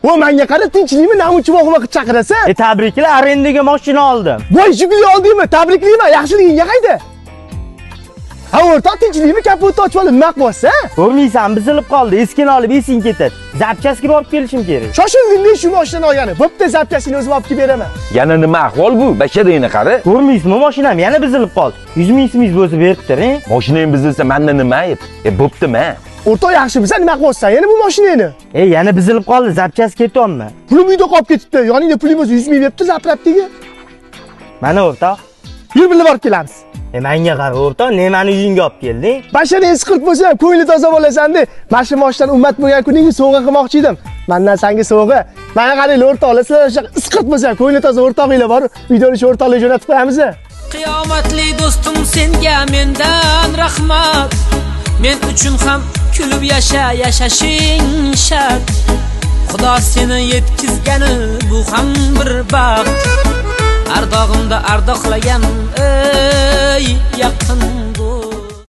O menga qara tinchlikmi, namuncha vaqt vaqt chaqirasa? Tabriklar, arendaga mashina oldim. Voy, Jiguli oldingmi? Tabriklayman, yaxshiligingga qayda? Ha, o'rtoq tinchlikmi, kapotni ochib olib nima qilyapsiz, ha? Ko'rmaysan, buzilib qoldi. Eskini olib esing ketadi. Zapchasiga borib kelishim kerak. Shoshildingmi shu mashinani olgani? Bo'pti, zapchasini o'zim olib kelib beraman. Yana nima ahvol bu? Bashadagini qara. Ko'rmaysizmi, mashinam yana buzilib qoldi. 100 ming so'mingiz bo'lsa berib turing. Mashinang buzilsa, menda nima ayb? Bo'ptimi? O'rtoq yaxshimisan, nima qilyapsan? Yana bu mashinani? Yana buzilib qoldi, zapchasi ketyapman. Pulim uyda qolib ketibdi. Yoningda pulim bo'lsa 100 ming beribdi zapravtiga. Mana o'rtoq. Yur birga borib kelamiz. Menga qara o'rtoq, nemani uyingga olib kelding? Basharing isqirt bo'lsa ham ko'ngli toza bo'lasan-da. Mana shu mashinadan ummat bo'lgan kuningni sovg'a qilmoqchi edim. Mendan senga sovg'a. Mana qaranglar o'rtoqlar, sizlar o'sha isqirt bo'lsa ham ko'ngli toza o'rtoqinglar bor. Uydan o'sha o'rtoqlar jo'natib qo'yamiz. Qiyomatli do'stim, senga mendan rahmat. Men uchun ham kulib yashashing shart. Xudo seni yetkizgani bu ham bir baxt. Ardog'imda ardoqlagan